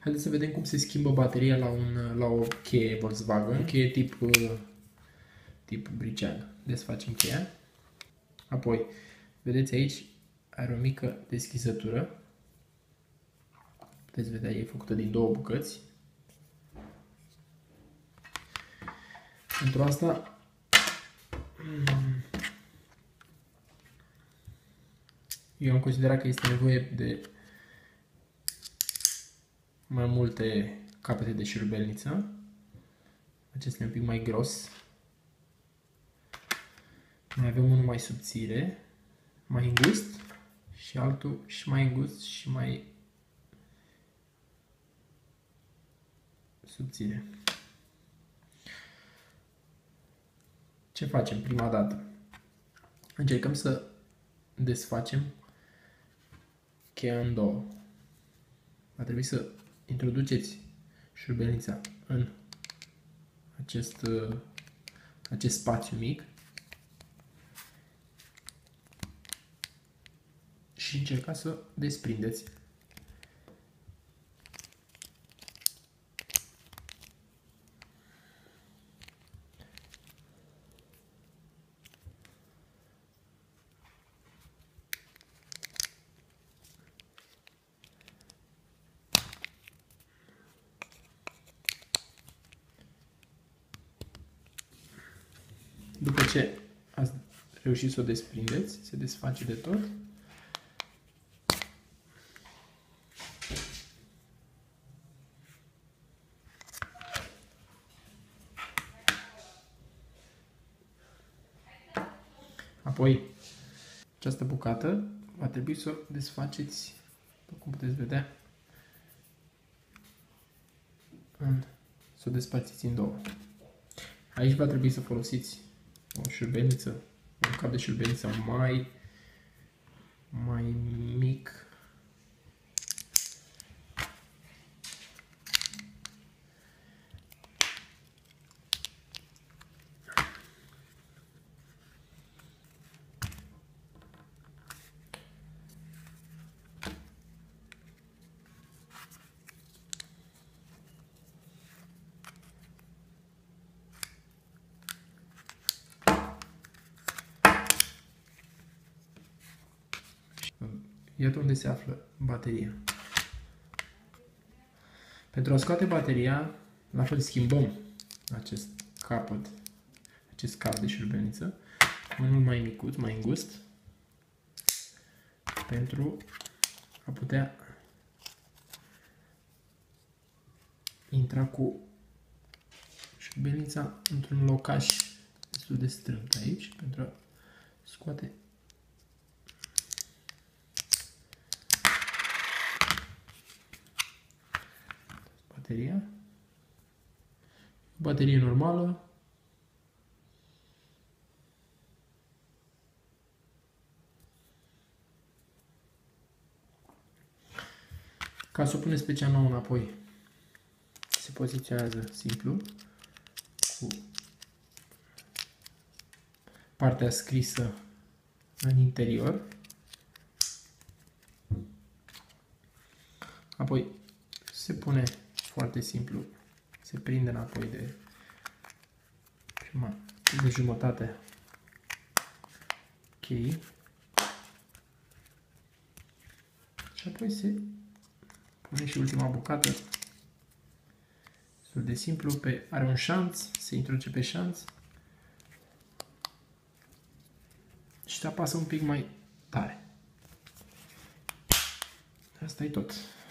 Haideți să vedem cum se schimbă bateria la o cheie Volkswagen, o cheie tip briceag. Desfacem cheia. Apoi, vedeți aici, are o mică deschizătură. Puteți vedea, e făcută din două bucăți. Pentru asta, eu am considerat că este nevoie de mai multe capete de șurubelniță. Acesta e un pic mai gros. Mai avem unul mai subțire, mai îngust și altul și mai îngust și mai subțire. Ce facem prima dată? Încercăm să desfacem cheia în două. Va trebui să introduceți șurubelnița în acest spațiu mic și încercați să desprindeți. După ce ați reușit să o desprindeți, se desface de tot. Apoi, această bucată va trebui să o desfaceți, după cum puteți vedea, să o desparțiți în două. Aici va trebui să folosiți o șurubelniță, un cap de șurubelniță mai mic. Iată unde se află bateria. Pentru a scoate bateria, la fel schimbăm acest capăt, acest cap de șurubelniță, unul mai micuț, mai îngust, pentru a putea intra cu șurubelnița într-un locaș destul de strâmt aici, pentru a scoate bateria. Baterie normală. Ca să o puneți pe cea nouă înapoi, se poziționează simplu cu partea scrisă în interior. Apoi se pune foarte simplu, se prinde înapoi de jumătate cheii și apoi se pune și ultima bucată, destul de simplu, are un șanț, se introduce pe șanț și se apasă un pic mai tare. Asta e tot.